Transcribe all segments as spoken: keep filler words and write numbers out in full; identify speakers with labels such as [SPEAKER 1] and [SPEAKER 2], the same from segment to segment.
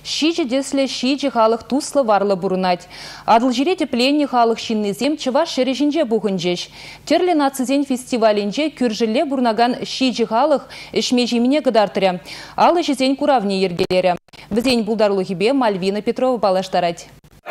[SPEAKER 1] шичи десле шичи халық туслы варлы бурунать. Адыл жирете пленни халық шиннезем чываш шережинже бугынжеш. Терлі нацизен фестивалинже күржиле бурнаган шичи халық ішмежиміне гыдартыря. Алы жезен куравне ергелері. Візен булдарлы хибе Мальвина Петрова балаштарать.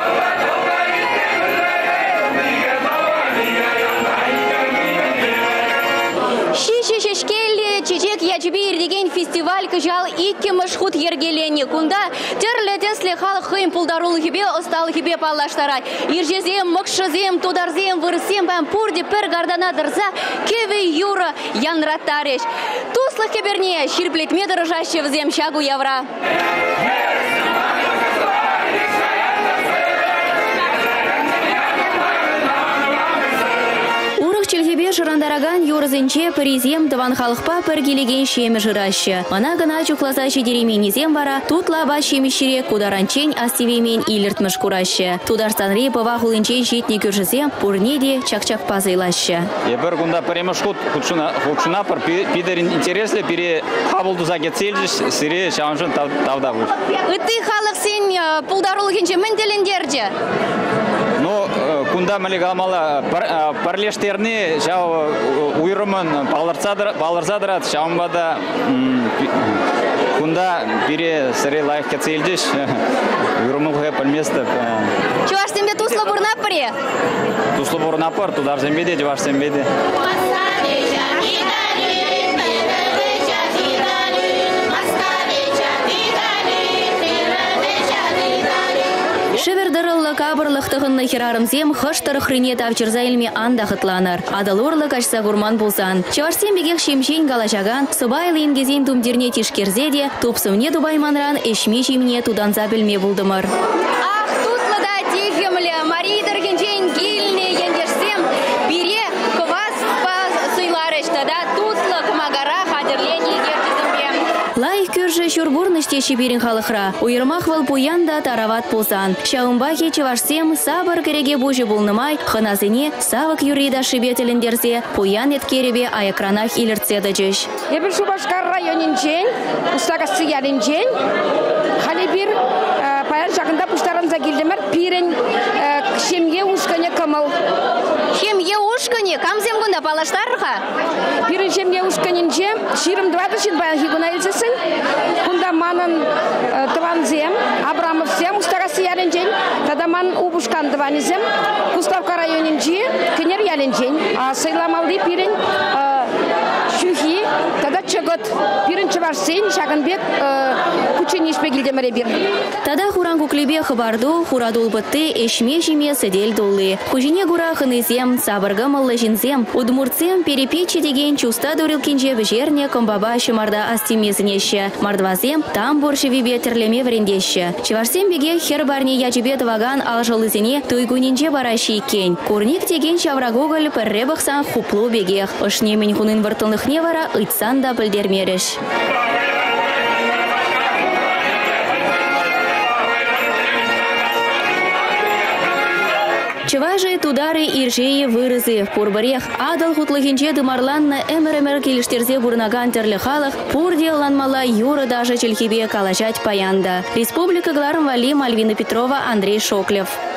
[SPEAKER 2] Чечек ячбир деген фестиваль кыжал икки мышхут ергелене. Кунда терле тесле халық хыйм пулдарулы хибе, осталы хибе паллаштарай. Иржезем, мыкшызем, тударзем, вырсем бәм пурди пір гардана дырза, кеве юра янраттареш. Туслы хиберне, ширплетме дырыжаще взем шагу явра. Челхебе жырандараган юрзынче паризем тыван халықпа піргелеген шемі жырашы. Мана гына чукласа шедеременезем бара, тутла ба шемішіре кударанчен астивемен иліртміш курашы. Тударстанре пыва хулынчен жетне көршізем пурнеде чак-чак пазайлашы.
[SPEAKER 3] Ебір күнда піреміш құт құтшына пір пидерін интереслі пире қабылды заге целжіш сире шамшын тавда бұр.
[SPEAKER 2] Үтті халық сен пулдарулы кенче мінделіндерде?
[SPEAKER 3] Ну, күнда мәлі қалмалы парлештеріне жау уйрымын балырзадырат, шамбада күнда бире сірі лайфқа целдеш, уйрымын құя пәлместі.
[SPEAKER 2] Чувашсенбе туслы бұрнап біре?
[SPEAKER 3] Туслы бұрнап бір, тударсенбеде, Чувашсенбеде.
[SPEAKER 2] Шевердырылы кабырлықтығынны херарымзем хыштыр хрыне тавчырзайлме анда хытланыр. Адалурлы качса гурман болсан. Чаварсен бегек шемшен галашаган, сыбайлы ингезен тумдерне тишкерзеде, тупсымне дубайманран эшме жемне туданза білме булдымыр. Ах, тутлы да тихемлі, Маридыр кенчен гильне ендерсем, бире квас па суйларышты да тутлы кымагара хадерлене ергізімбе. Лайх көржі шүрбурныште шиберін халықра. Уйырмақ выл пуянда тарават пулсан. Шаумбахи чывашсем сабыр кереге бужы булнымай, хыназыне савык юрида шибетеліндерзе, пуян еткеребе аякранах иліртседі жүш.
[SPEAKER 4] Ебір Шубашкар районын жен, ұстағасы ялын жен, халі бір паян жағында пұштарымза келдімір, пирен шемге ұшқыне кымыл.
[SPEAKER 2] Шемге ұшқыне, камзем күнда палаштарға?
[SPEAKER 4] Пирен шемге ұшқынен жем, ширым двадцать баян хигуна елсесін, күнда манын тыванзем, Абрамовзем, ұстағасы ялын жен, тада ман убушкан тыванезем, Куставка районын жен, кенер ялын жен, сайламалды пирен шүхи, тада чығыт, пирен чыварсен, шағынбек күчен ешпегілдемірі бір.
[SPEAKER 2] Тада хуран куклебе хабарду, хурадул бітті эшме жеме сәдел долы. Хужине гура хынызем, сабырғы мылы жинзем, удмуртсем перепече деген чуста дөрілкенже вжерне комбаба шымарда астемезінеші. Мардвазем там боршеве бетерлеме врендеші. Чыварсем беге хер барне ячебе тываган алжылызіне туйгуненже бараши кен. Курник деген шаврагоголь пірре бұқсан хуплу бегех. Ышнемен хунын выртылных невара ыйтсан да білдермереш. Чыважы тудары иржейі вырызы. Пурбарех адал хутлыхинче дымарланны әмір-әмір келіштерзе бұрнаган терлі халық пурде ланмала юры даже челхибе калачать паянда. Республика Гларым Вали, Мальвина Петрова, Андрей Шоклев.